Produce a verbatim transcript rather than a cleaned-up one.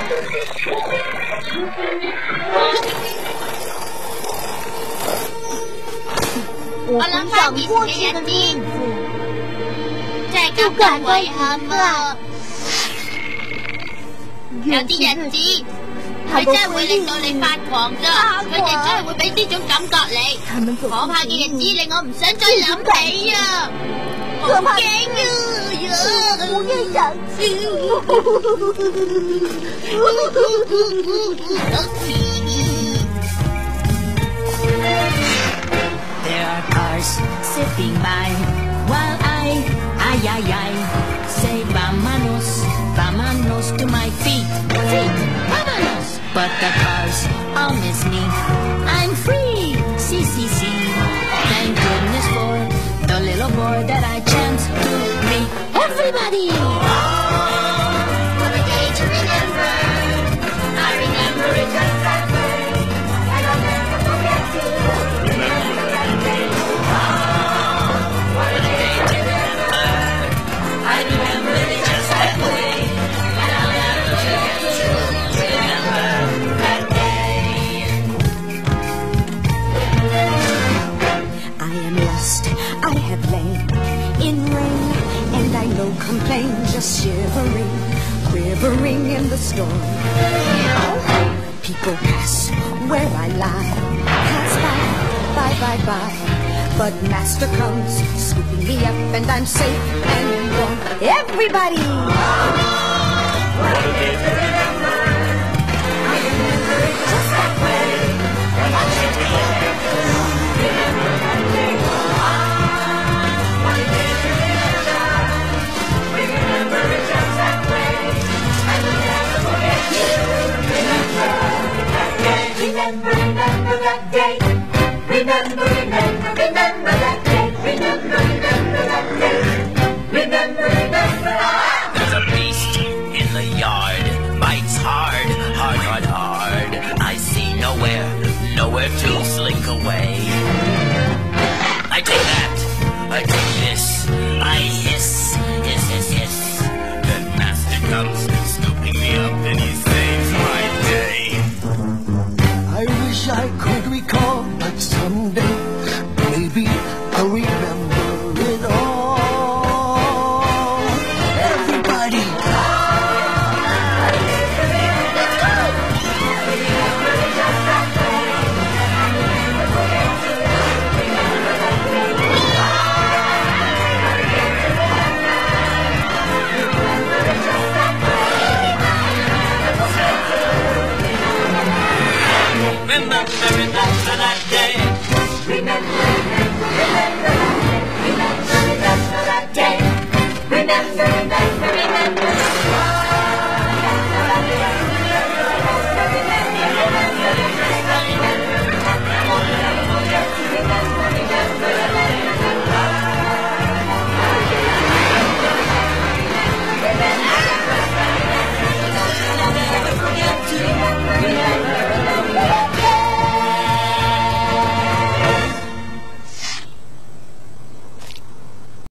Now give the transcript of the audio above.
我回想过去的日子，就感到遗憾。 有啲日子，佢真係會令到你發狂㗎，佢哋真係會俾呢種感覺你。可怕嘅日子令我唔想再諗起啊！好驚啊！ 我也想去。 There are cars zipping by while I, ay, ay, ay, say vámonos, vámonos to my feet, feet, vámonos. But the cars all miss me. I'm free, see, see, see. Thank goodness for the little boy that I chance to meet. Everybody! What a day to remember. I remember it just that way. And I'll never forget to remember that day. What a day to remember. I remember it just that way. And I'll never forget to remember that day. I am lost, I have lain in rain, and I no complain, just shivering, quivering in the storm. People pass where I lie, pass by, by, by, by. But master comes, scooping me up, and I'm safe and warm. Everybody! What a day to remember. I remember it just that way. And I'll never forget to remember that day. What a day to remember. We remember it just that way. And we'll never forget to remember that day. Remember, remember that day. Remember, remember, remember that day. Remember, remember that day. Remember, remember. There's a beast in the yard, bites hard, hard, hard, hard. I see nowhere, nowhere to slink away. I take that, I take this, I hiss, hiss, hiss, hiss. Then master comes, scooping me up, and he saves my day. I wish I could recall, but someday maybe I'll remember it all. Everybody! Remember, remember that day. Remember, remember, remember that day. Remember, remember that day. Remember, remember.